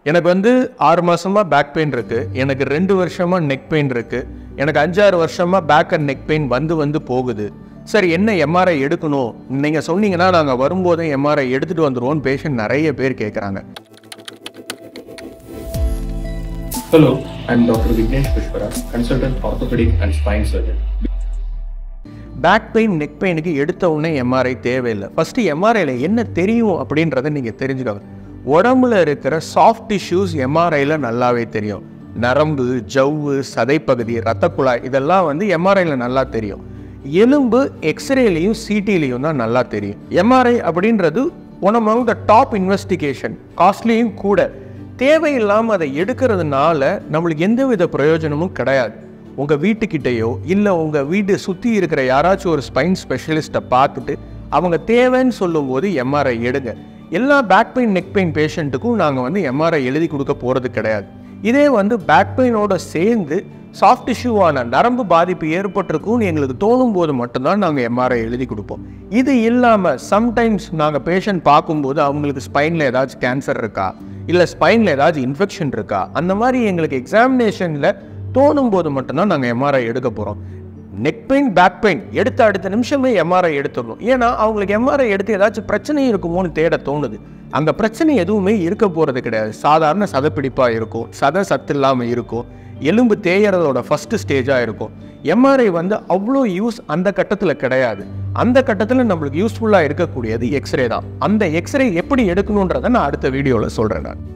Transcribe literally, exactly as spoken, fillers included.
எனக்கு வந்து ஆறு மாசமா பேக் பெயின் இருக்கு, எனக்கு ரெண்டு வருஷமா நெக் பெயின் இருக்கு, எனக்கு அஞ்சாறு வருஷமா பேக் அண்ட் நெக் பெயின் வந்து வந்து போகுது. சரி, என்ன எம்ஆர்ஐ எடுக்கணும் நீங்க சொன்னீங்கன்னா நாங்கள் வரும்போதே எம்ஆர்ஐ எடுத்துட்டு வந்துடுவோம் பேஷண்ட் நிறைய பேர் கேட்குறாங்க. Hello, I am Doctor Vignesh Pushparaj, consultant orthopedic and spine surgeon. Back pain neck பெயினுக்கு எடுத்த உடனே எம்ஆர்ஐ தேவையில்லை. ஃபஸ்ட்டு எம்ஆர்ஐயில் என்ன தெரியும் அப்படின்றத நீங்கள் தெரிஞ்சுக்கோங்க. உடம்புல இருக்கிற சாஃப்ட் டிஷ்யூஸ் எம்ஆர்ஐயில் நல்லாவே தெரியும். நரம்பு, ஜவ்வு, சதைப்பகுதி, இரத்த குழாய் இதெல்லாம் வந்து எம்ஆர்ஐயில் நல்லா தெரியும். எலும்பு எக்ஸ்ரேலையும் சிடிலையும் தான் நல்லா தெரியும். எம்ஆர்ஐ அப்படின்றது one among the top investigation, காஸ்ட்லியும் கூட. தேவையில்லாமல் அதை எடுக்கிறதுனால நம்மளுக்கு எந்தவித பிரயோஜனமும் கிடையாது. உங்கள் வீட்டுக்கிட்டேயோ இல்லை உங்கள் வீட்டை சுற்றி இருக்கிற யாராச்சும் ஒரு ஸ்பைன் ஸ்பெஷலிஸ்ட்டை பார்த்துட்டு அவங்க தேவைன்னு சொல்லும்போது எம்ஆர்ஐ எடுங்க. எல்லா பேக் பெயின் நெக் பெயின் பேஷண்ட்டுக்கும் நாங்கள் வந்து எம்ஆர்ஐ எழுதி கொடுக்க போகிறது கிடையாது. இதே வந்து பேக் பெயினோட சேர்ந்து சாஃப்ட் டிஷ்யூவான நரம்பு பாதிப்பு ஏற்பட்டிருக்கும்னு எங்களுக்கு தோணும் போது மட்டும்தான் நாங்கள் எம்ஆர்ஐ எழுதி கொடுப்போம். இது இல்லாமல் சம்டைம்ஸ் நாங்கள் பேஷண்ட் பார்க்கும்போது அவங்களுக்கு ஸ்பைனில் ஏதாச்சும் கேன்சர் இருக்கா, இல்லை ஸ்பைனில் ஏதாச்சும் இன்ஃபெக்ஷன் இருக்கா, அந்த மாதிரி எங்களுக்கு எக்ஸாமினேஷனில் தோணும் போது மட்டும்தான் நாங்கள் எம்ஆர்ஐ எடுக்க போகிறோம். நெக் பெயின் பேக் பெயின் எடுத்த அடுத்த நிமிஷமே எம்ஆர்ஐ எடுத்துடணும். ஏன்னா அவங்களுக்கு எம்ஆர்ஐ எடுத்து ஏதாச்சும் பிரச்சனை இருக்குமோன்னு தேட தோணுது. அங்கே பிரச்சனை எதுவுமே இருக்க போகிறது கிடையாது. சாதாரண சதைப்பிடிப்பாக இருக்கும், சதை சத்து இல்லாமல் இருக்கும், எலும்பு தேயறதோட ஃபஸ்ட்டு ஸ்டேஜாக இருக்கும். எம்ஆர்ஐ வந்து அவ்வளோ யூஸ் அந்த கட்டத்தில் கிடையாது. அந்த கட்டத்தில் நம்மளுக்கு யூஸ்ஃபுல்லாக இருக்கக்கூடியது எக்ஸ்ரே தான். அந்த எக்ஸ்ரே எப்படி எடுக்கணுன்றதை நான் அடுத்த வீடியோவில் சொல்கிறேன். நான்